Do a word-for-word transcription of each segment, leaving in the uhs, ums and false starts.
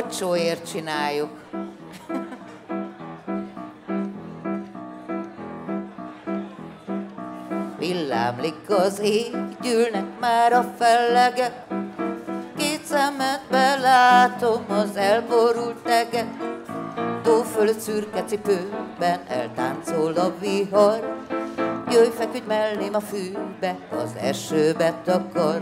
olcsóért csináljuk. Villámlik az ég, gyűlnek már a fellegek, két szemedbe látom az elborult teget. Tó fölött szürke cipőben eltáncol a vihar, jöjj, feküdj mellém a fűbe, az esőbe takar.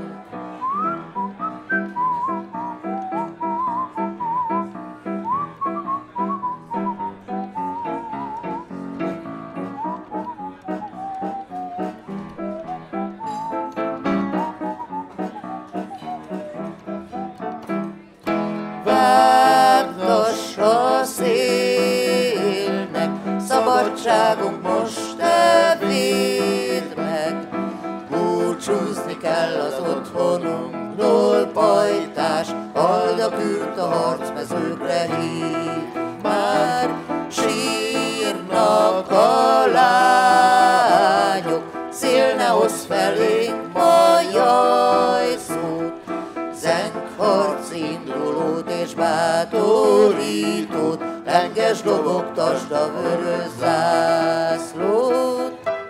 Vágtass a szélnek, szabadságunk most te védd meg. Búcsúzni kell az otthonunkról, pajtás, haldakürt a harcmezőkre hív. Már sírnak a lányok, szél ne hozz felénk ma jajszót. Zengharc indulót és bátorítót, lenges dobogtasd a vörös zászlót.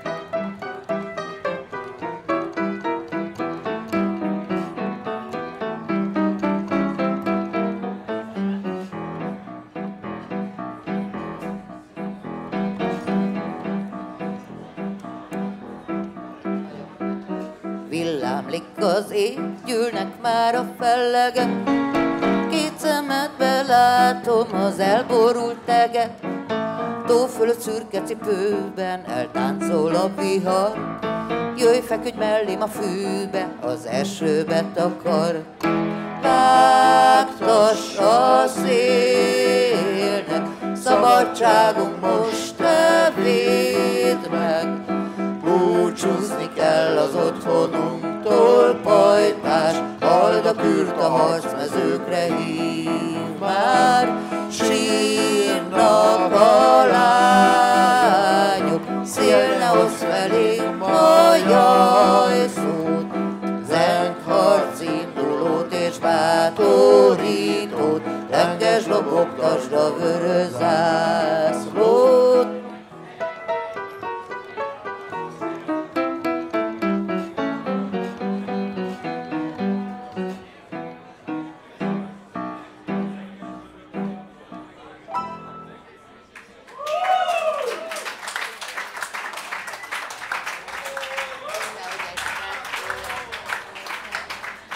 Villámlik az ég, gyűlnek már a fellegek, két szemedbe látom az elborult teget. Tó fölött szürke cipőben eltáncol a vihar, jöjj, feküdj mellém a fűbe, az esőbe takar. Vágtass a szélnek, szabadságunk most te védd meg. Búcsúzni kell az otthonunktól, pajtás, haldakürt a harcmezőkre hív. Már sírnak a lányok, szél ne hozz felénk ma jajszót. Zengharc indulót és bátorítót, lenges dobogtasd a vörös zászlót.